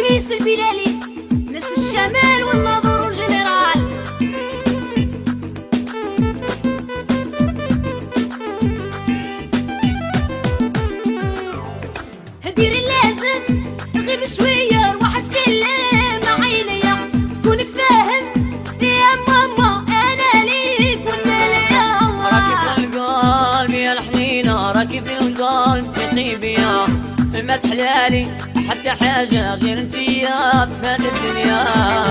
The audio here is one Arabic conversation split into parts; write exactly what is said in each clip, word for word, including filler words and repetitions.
أنيس البلالي، ناس الشمال والناظور والجنرال. دير اللازم غيب شوية روح اتكلم مع عينيا، كونك فاهم يا ماما أنا ليك وأنت ليا. راكي في القلب يا الحنينة، راكي في القلب تثقي بيا، ما تحلالي حتى حاجة غير انتيا بهاد الدنيا.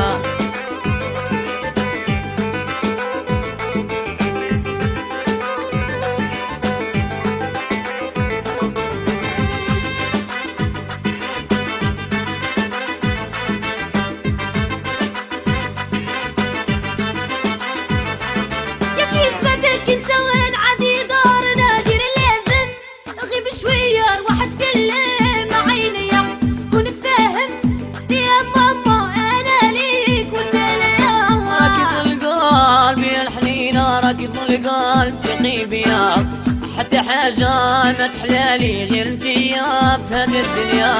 راكي في القلب تثقي بيا، حتى حاجة ما تحلالي غير انتيا بهاد الدنيا.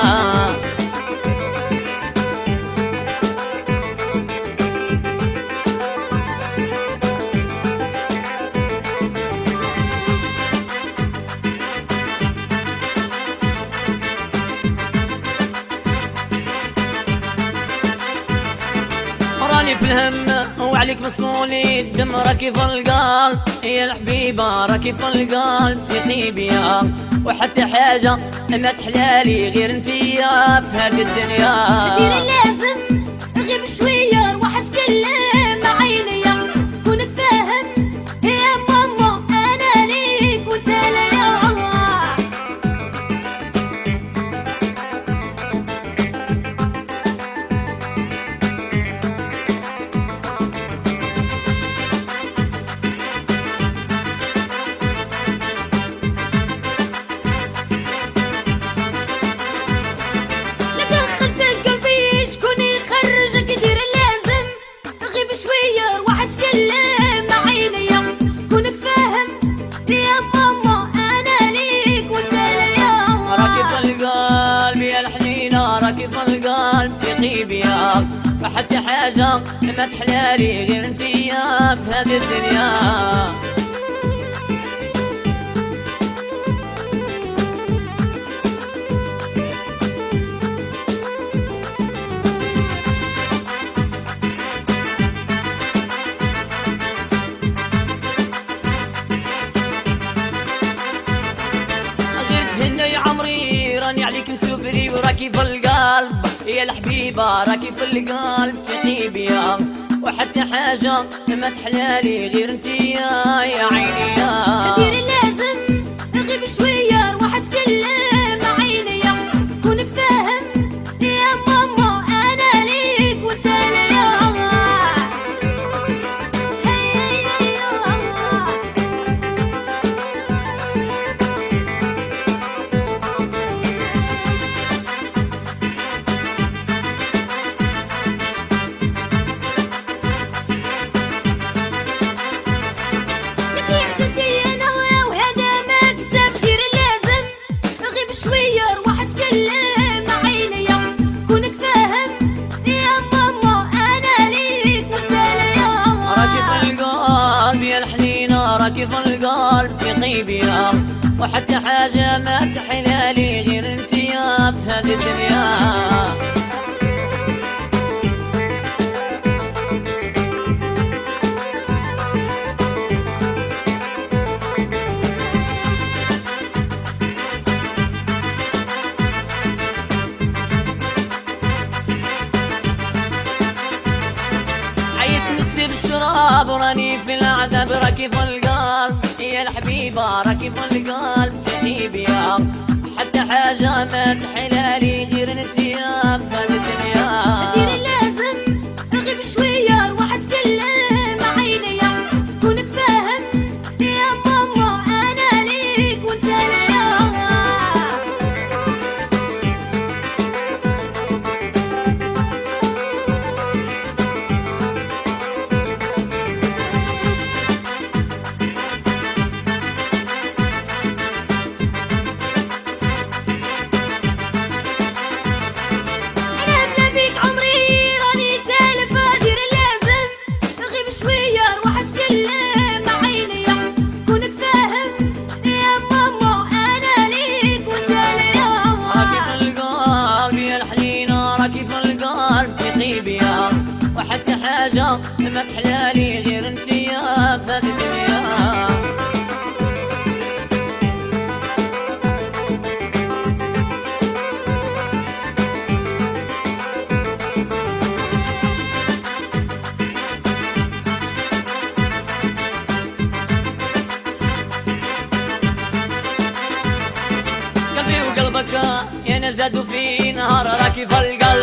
راني في الهم وعليك مسؤولي الدم، راكي في القلب يا الحبيبة، راكي في القلب تثقي بيا، وحتى حاجة ما تحلالي غير انتيا في هاد الدنيا. دير اللازم غيب شوية روح اتكلم مع عينيا، كونك فاهم يا ماما أنا ليك وأنت ليا. راكي في القلب تثقي بيا، وحتى حاجة ما تحلالي غير انتيا في هذه الدنيا. راني عليك نسوفري وراكي في القلب يا الحبيبة، راكي في القلب تثقي بيا، وحتى حاجة ما تحلالي غير انتيا يا عيني. دير اللازم غيب شوية روح اتكلم مع عينيا، كونك فاهم يا ماما أنا ليك وأنت ليا. راكي في القلب تثقي بيا، وحتى حاجة ما تحلالي غير انتيا في هذه الدنيا. الشراب وراني في العذاب، راكي في القلب يا الحبيبة، راكي في القلب تثقي بيا، حتى حاجة ما تحلالي غير انتيا في هذه الدنيا. دير اللازم غيب شوية روح اتكلم مع عينيا، كونك فاهم يا ماما أنا ليك وأنت ليا. حلالي غير انتي يا في هذه الدنيا. قلبي وقلبك يا نزادوا في نهار راكي في القلب